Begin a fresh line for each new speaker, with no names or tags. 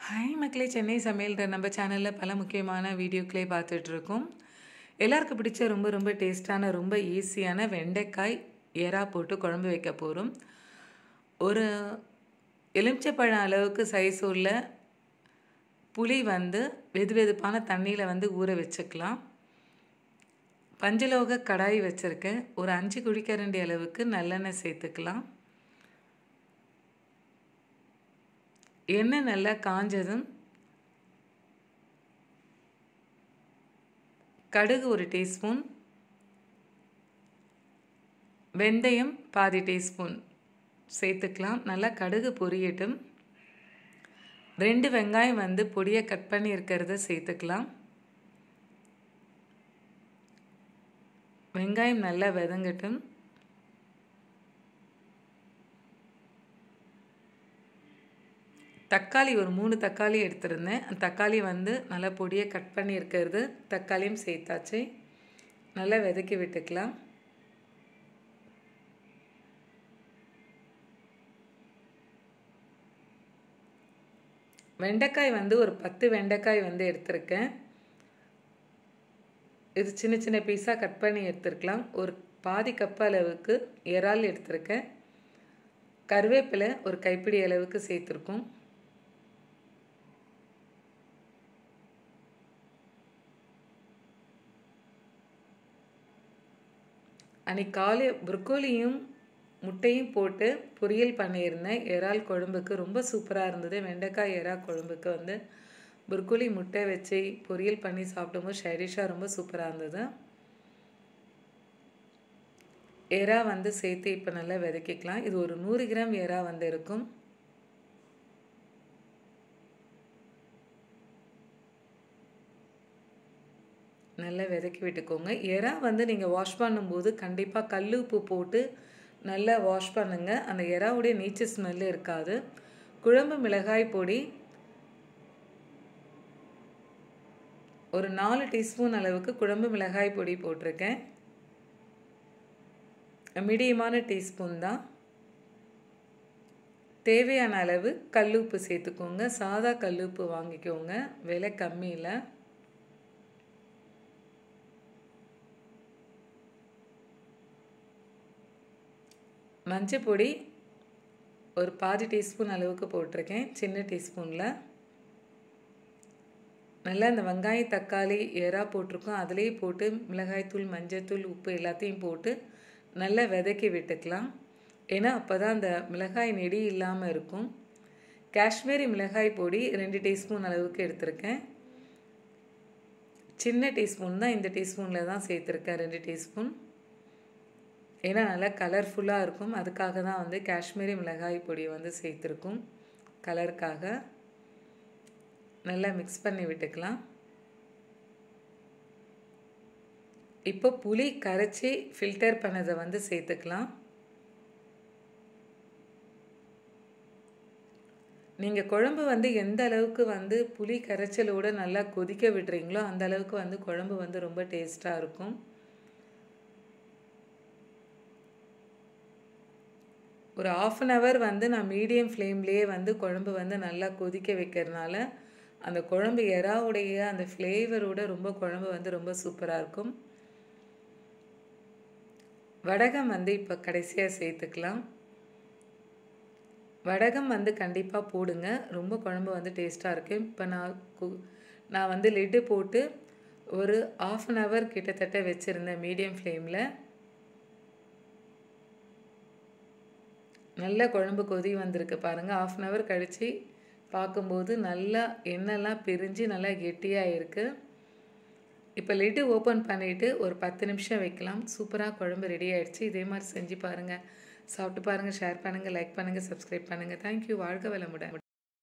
Hi மக்களே, சென்னை சமையல்ன்ற நம்ம சேனலில் பல முக்கியமான வீடியோக்களே பார்த்துட்ருக்கோம். எல்லாருக்கும் பிடிச்ச ரொம்ப ரொம்ப டேஸ்டான ரொம்ப ஈஸியான வெண்டைக்காய் எறா போட்டு குழம்பு வைக்க போகிறோம். ஒரு எலுமிச்சப்பழம் அளவுக்கு சைஸ் உள்ள புளி வெது வெதுப்பான தண்ணியில் ஊற வச்சுக்கலாம். பஞ்சலோக கடாய் வச்சுருக்கேன். ஒரு 5 குழிக்கரண்டி அளவுக்கு நல்லெண்ணெய் சேர்த்துக்கலாம். எண்ணெய் நல்லா காஞ்சதும் கடுகு 1 டீஸ்பூன், வெந்தயம் பாதி டீஸ்பூன் சேர்த்துக்கலாம். நல்லா கடுகு பொரியட்டும். 2 வெங்காயம் பொடியை கட் பண்ணி இருக்கிறத சேர்த்துக்கலாம். வெங்காயம் நல்லா வதங்கட்டும். தக்காளி ஒரு 3 தக்காளி எடுத்துருந்தேன். அந்த தக்காளி நல்லா பொடியை கட் பண்ணி இருக்கிறது தக்காளியும் சேர்த்தாச்சு. நல்லா வதக்கி விட்டுக்கலாம். வெண்டைக்காய் ஒரு 10 வெண்டைக்காய் எடுத்திருக்கேன். இது சின்ன சின்ன பீஸாக கட் பண்ணி எடுத்துருக்கலாம். ஒரு பாதி கப் அளவுக்கு இறால் எடுத்திருக்கேன். கருவேப்பிலை ஒரு கைப்பிடி அளவுக்கு சேர்த்துருக்கோம். அன்றைக்கி காலை ப்ரொக்கோலியும் முட்டையும் போட்டு பொரியல் பண்ணியிருந்தேன். இறால் குழம்புக்கு ரொம்ப சூப்பராக இருந்தது. வெண்டைக்காய் இறால் குழம்புக்கு ப்ரொக்கோலி முட்டை வச்சு பொரியல் பண்ணி சாப்பிடும்போது ஷைடிஷாக ரொம்ப சூப்பராக இருந்தது. எறா சேர்த்து இப்போ நல்லா வதக்கிக்கலாம். இது ஒரு 100 கிராம் எறா இருக்கும். நல்லா வதக்கி விட்டுக்கோங்க. எறா நீங்கள் வாஷ் பண்ணும்போது கண்டிப்பாக கல் உப்பு போட்டு நல்லா வாஷ் பண்ணுங்கள். அந்த எறாவுடைய நீச்சு ஸ்மெல்லு இருக்காது. குழம்பு மிளகாய் பொடி ஒரு 4 டீஸ்பூன் அளவுக்கு குழம்பு மிளகாய் பொடி போட்டிருக்கேன். மீடியமான டீஸ்பூன் தான். தேவையான அளவு கல்லுப்பு சேர்த்துக்கோங்க. சாதா கல்லுப்பு வாங்கிக்கோங்க, விலை கம்மியில். மஞ்சள் பொடி ஒரு பாதி டீஸ்பூன் அளவுக்கு போட்டிருக்கேன், சின்ன டீஸ்பூனில். நல்லா இந்த வெங்காயம் தக்காளி எறா போட்டிருக்கோம், அதிலேயே போட்டு மிளகாய்த்தூள் மஞ்சள்தூள் உப்பு எல்லாத்தையும் போட்டு நல்லா வதக்கி விட்டுக்கலாம். ஏன்னா அப்போ தான் அந்த மிளகாய் நெடி இல்லாமல் இருக்கும். காஷ்மீரி மிளகாய் பொடி 2 டீஸ்பூன் அளவுக்கு எடுத்திருக்கேன். சின்ன டீஸ்பூன் தான், இந்த டீஸ்பூனில் தான் சேர்த்துருக்கேன் 2 டீஸ்பூன். ஏன்னா நல்லா கலர்ஃபுல்லாக இருக்கும். அதுக்காக தான் காஷ்மீரி மிளகாய் பொடி சேர்த்துருக்கும், கலருக்காக. நல்லா மிக்ஸ் பண்ணி விட்டுக்கலாம். இப்போ புளி கரைச்சி ஃபில்டர் பண்ணதை சேர்த்துக்கலாம். நீங்கள் குழம்பு எந்த அளவுக்கு புளி கரைச்சலோடு நல்லா கொதிக்க விடுறீங்களோ அந்த அளவுக்கு குழம்பு ரொம்ப டேஸ்ட்டாக இருக்கும். ஒரு 1/2 hour நான் மீடியம் ஃப்ளேம்லேயே குழம்பு நல்லா கொதிக்க வைக்கிறதுனால அந்த குழம்பு எறாவுடைய அந்த ஃப்ளேவரோட ரொம்ப குழம்பு ரொம்ப சூப்பராக இருக்கும். வடகம் இப்போ கடைசியாக சேர்த்துக்கலாம். வடகம் கண்டிப்பாக போடுங்க, ரொம்ப குழம்பு டேஸ்ட்டாக இருக்குது. இப்போ நான் லிட்டு போட்டு ஒரு 1/2 hour கிட்டத்தட்ட வச்சுருந்தேன் மீடியம் ஃப்ளேமில். நல்ல குழம்பு கொதி வந்திருக்கு பாருங்கள். 1/2 hour கழித்து பார்க்கும்போது நல்லா எண்ணெய்லாம் பிரிஞ்சு நல்லா கெட்டியாக இருக்குது. இப்போ லிட்டு ஓப்பன் பண்ணிவிட்டு ஒரு 10 நிமிஷம் வைக்கலாம். சூப்பராக குழம்பு ரெடி ஆகிடுச்சு. இதே மாதிரி செஞ்சு பாருங்கள், சாப்பிட்டு பாருங்கள், ஷேர் பண்ணுங்கள், லைக் பண்ணுங்கள், சப்ஸ்கிரைப் பண்ணுங்கள். தேங்க்யூ. வாழ்க வளமுடன்.